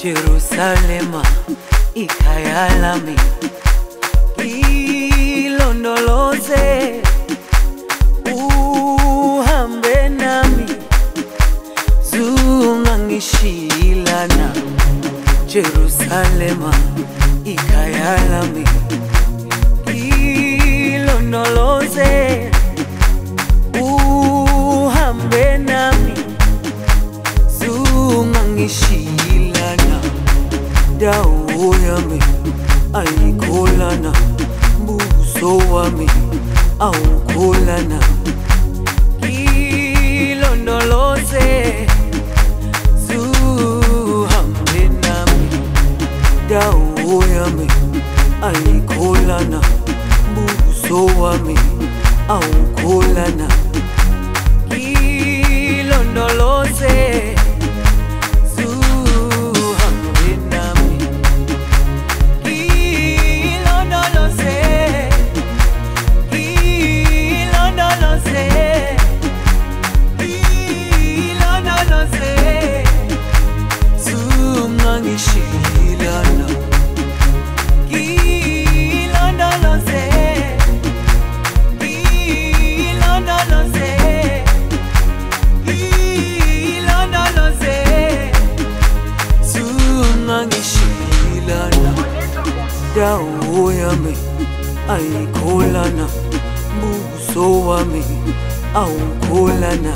Jerusalema ikhaya lami, ilondoloze uhambe nami, zungangishilana. Jerusalema ikhaya lami, ilondoloze uhambe nami, zungangishilana. Dawo yami ayikholana, buso wami awukholana. Ilondoloze zuhambe nami, dawo yami ayikholana, buso wami awukholana. Ilondoloze dawo yami ayikholana, buso wami awukholana.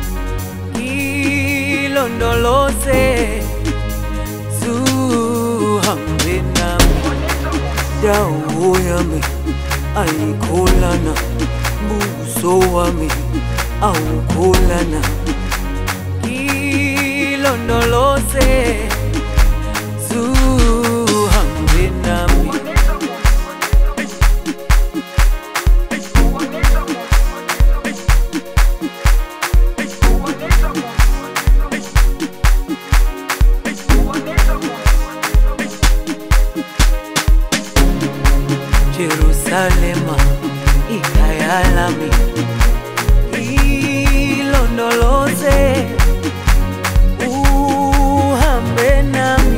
Ilondoloze zuhambe nami, dawo yami ayikholana, buso wami awukholana. Ilondoloze zuhambe nami. Jerusalema ikhaya lami, ilondoloze uhambe nami,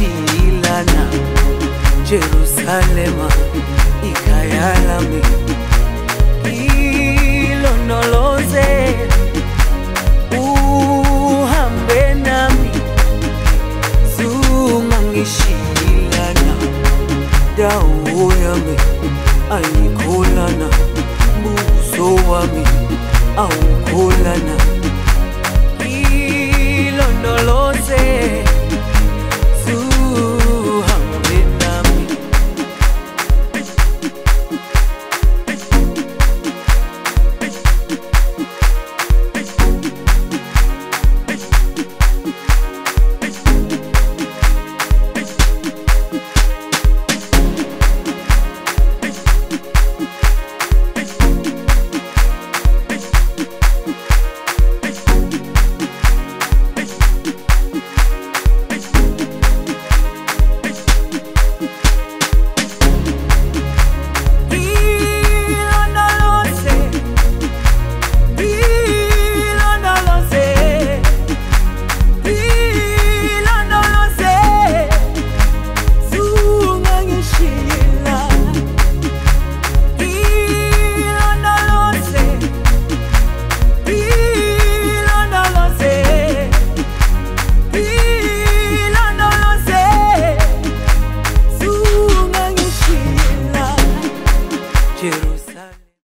zungangishilana. Jerusalema ikhaya lami.